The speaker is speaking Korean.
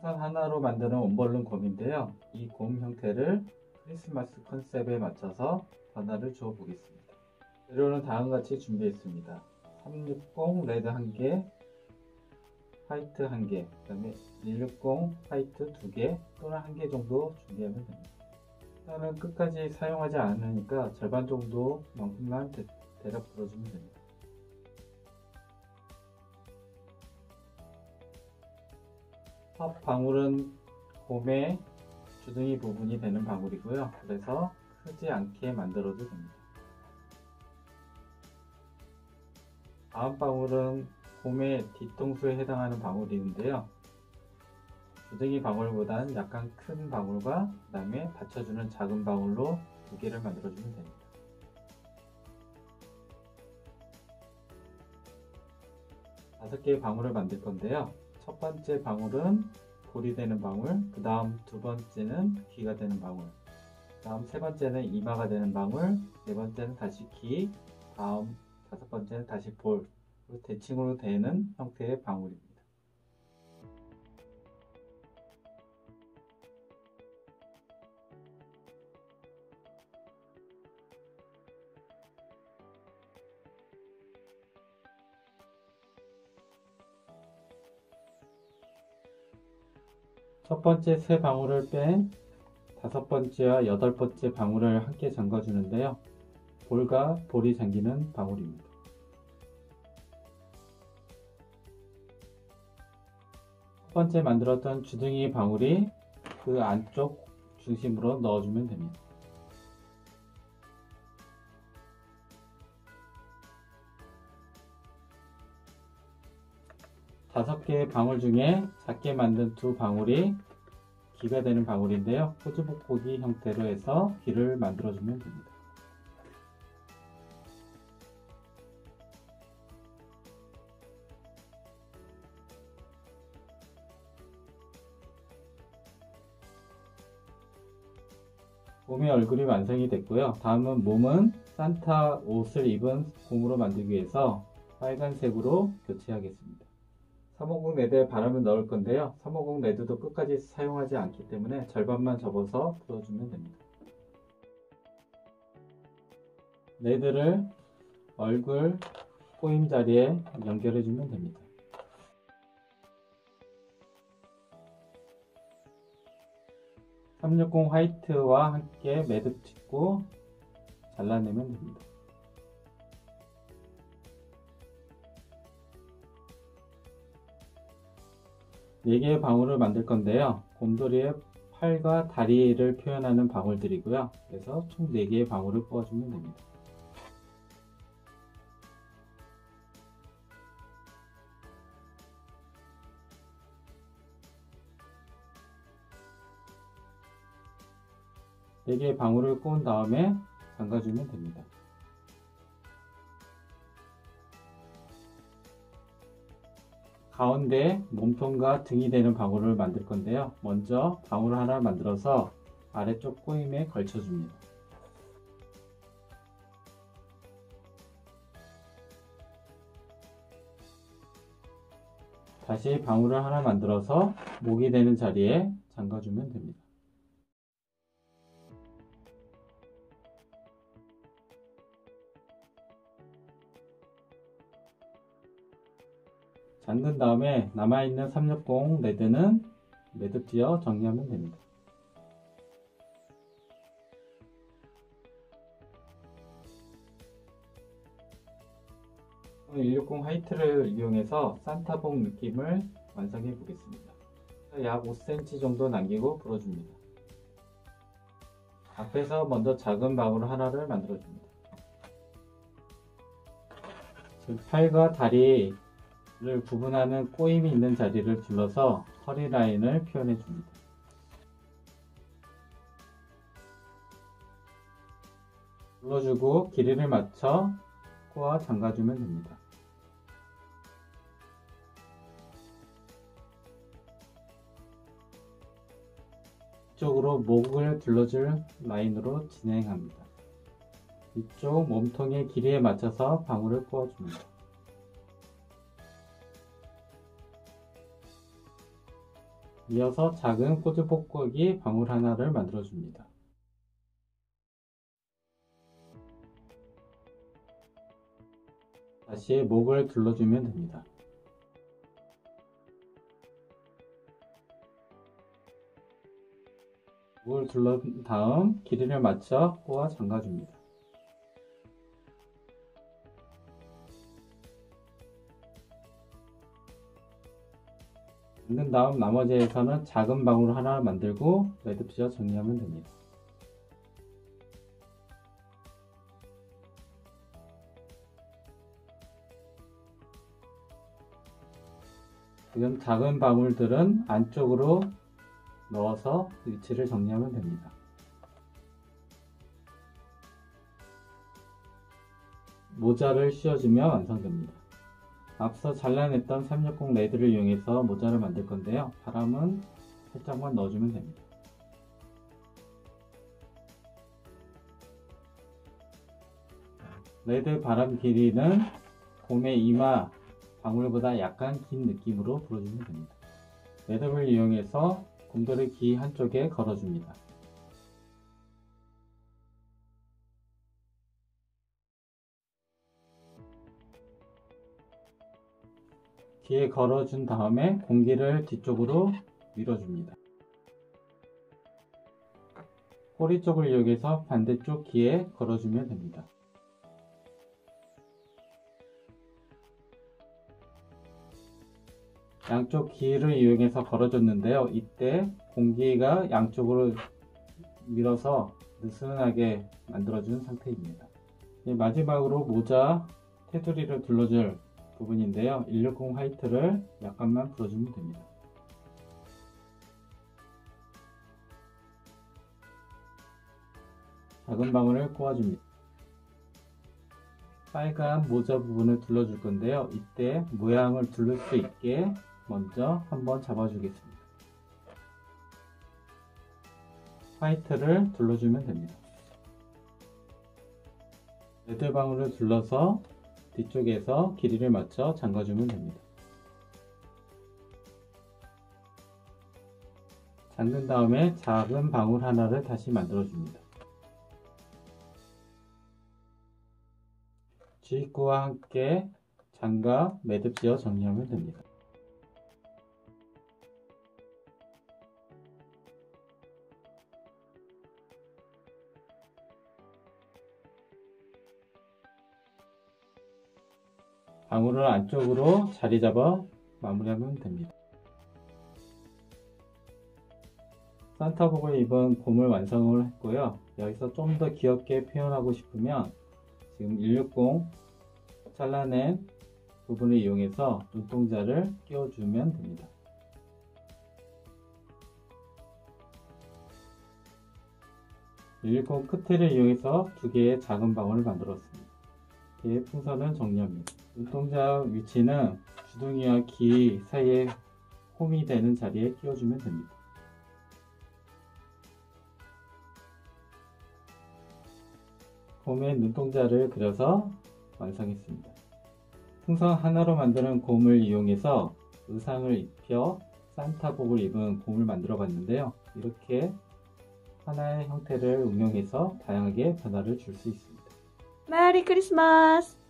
선 하나로 만드는 원볼륨 곰인데요. 이 곰 형태를 크리스마스 컨셉에 맞춰서 변화를 주어 보겠습니다. 재료는 다음과 같이 준비했습니다. 360 레드 1개, 화이트 1개, 그 다음에 160 화이트 2개 또는 1개 정도 준비하면 됩니다. 일단은 끝까지 사용하지 않으니까 절반 정도만큼만 대략 불어주면 됩니다. 첫 방울은 곰의 주둥이 부분이 되는 방울이고요. 그래서 크지 않게 만들어도 됩니다. 다음 방울은 곰의 뒤통수에 해당하는 방울인데요. 주둥이 방울보다는 약간 큰 방울과 그 다음에 받쳐주는 작은 방울로 2개를 만들어주면 됩니다. 다섯 개의 방울을 만들 건데요. 첫 번째 방울은 볼이 되는 방울, 그 다음 두 번째는 귀가 되는 방울, 그 다음 세 번째는 이마가 되는 방울, 네 번째는 다시 귀, 다음 다섯 번째는 다시 볼, 대칭으로 되는 형태의 방울입니다. 첫 번째 세 방울을 뺀 다섯 번째와 여덟 번째 방울을 함께 잠가 주는데요. 볼과 볼이 잠기는 방울입니다. 첫 번째 만들었던 주둥이 방울이 그 안쪽 중심으로 넣어주면 됩니다. 다섯 개의 방울 중에 작게 만든 두 방울이 귀가 되는 방울인데요. 호주복고기 형태로 해서 귀를 만들어주면 됩니다. 곰의 얼굴이 완성이 됐고요. 다음은 몸은 산타 옷을 입은 곰으로 만들기 위해서 빨간색으로 교체하겠습니다. 350 레드에 바람을 넣을 건데요. 350 레드도 끝까지 사용하지 않기 때문에 절반만 접어서 풀어주면 됩니다. 레드를 얼굴 꼬임 자리에 연결해주면 됩니다. (360) 화이트와 함께 매듭 짓고 잘라내면 됩니다. 네 개의 방울을 만들 건데요. 곰돌이의 팔과 다리를 표현하는 방울들이고요. 그래서 총 4개의 방울을 뽑아주면 됩니다. 네 개의 방울을 꼬은 다음에 잠가주면 됩니다. 가운데 몸통과 등이 되는 방울을 만들 건데요. 먼저 방울 하나 만들어서 아래쪽 꼬임에 걸쳐줍니다. 다시 방울을 하나 만들어서 목이 되는 자리에 잠가주면 됩니다. 잠근 다음에 남아있는 360 레드는 매듭 지어 정리하면 됩니다. 오늘 160 화이트를 이용해서 산타복 느낌을 완성해 보겠습니다. 약 5cm 정도 남기고 불어줍니다. 앞에서 먼저 작은 방울 하나를 만들어줍니다. 지금 팔과 다리 를 구분하는 꼬임이 있는 자리를 둘러서 허리 라인을 표현해 줍니다. 눌러주고 길이를 맞춰 꼬아 잠가주면 됩니다. 이쪽으로 목을 둘러줄 라인으로 진행합니다. 이쪽 몸통의 길이에 맞춰서 방울을 꼬아줍니다. 이어서 작은 꼬집뽁꼬기 방울 하나를 만들어 줍니다. 다시 목을 둘러주면 됩니다. 목을 둘러준 다음 길이를 맞춰 꼬아 잠가줍니다. 잠근 다음 나머지에서는 작은 방울 하나 만들고 매듭지어 정리하면 됩니다. 지금 작은 방울들은 안쪽으로 넣어서 위치를 정리하면 됩니다. 모자를 씌워주면 완성됩니다. 앞서 잘라냈던 360 레드를 이용해서 모자를 만들 건데요. 바람은 살짝만 넣어주면 됩니다. 레드 바람 길이는 곰의 이마 방울보다 약간 긴 느낌으로 불어주면 됩니다. 매듭을 이용해서 곰돌이 귀 한쪽에 걸어줍니다. 귀에 걸어준 다음에 공기를 뒤쪽으로 밀어줍니다. 꼬리 쪽을 이용해서 반대쪽 귀에 걸어주면 됩니다. 양쪽 귀를 이용해서 걸어줬는데요. 이때 공기가 양쪽으로 밀어서 느슨하게 만들어준 상태입니다. 마지막으로 모자 테두리를 둘러줄 부분인데요. 160 화이트를 약간만 불어주면 됩니다. 작은 방울을 꼬아줍니다. 빨간 모자 부분을 둘러줄 건데요. 이때 모양을 둘를 수 있게 먼저 한번 잡아주겠습니다. 화이트를 둘러주면 됩니다. 레드 방울을 둘러서 뒤쪽에서 길이를 맞춰 잠가주면 됩니다. 잠근 다음에 작은 방울 하나를 다시 만들어줍니다. G구와 함께 잠가 매듭 지어 정리하면 됩니다. 방울을 안쪽으로 자리 잡아 마무리하면 됩니다. 산타복을 입은 곰을 완성을 했고요. 여기서 좀 더 귀엽게 표현하고 싶으면 지금 160 잘라낸 부분을 이용해서 눈동자를 끼워주면 됩니다. 일곱 끝을 이용해서 두 개의 작은 방울을 만들었습니다. 이렇게 풍선은 정리합니다. 눈동자 위치는 주둥이와 귀 사이에 홈이 되는 자리에 끼워주면 됩니다. 곰의 눈동자를 그려서 완성했습니다. 풍선 하나로 만드는 곰을 이용해서 의상을 입혀 산타복을 입은 곰을 만들어 봤는데요. 이렇게 하나의 형태를 응용해서 다양하게 변화를 줄 수 있습니다. 메리 크리스마스!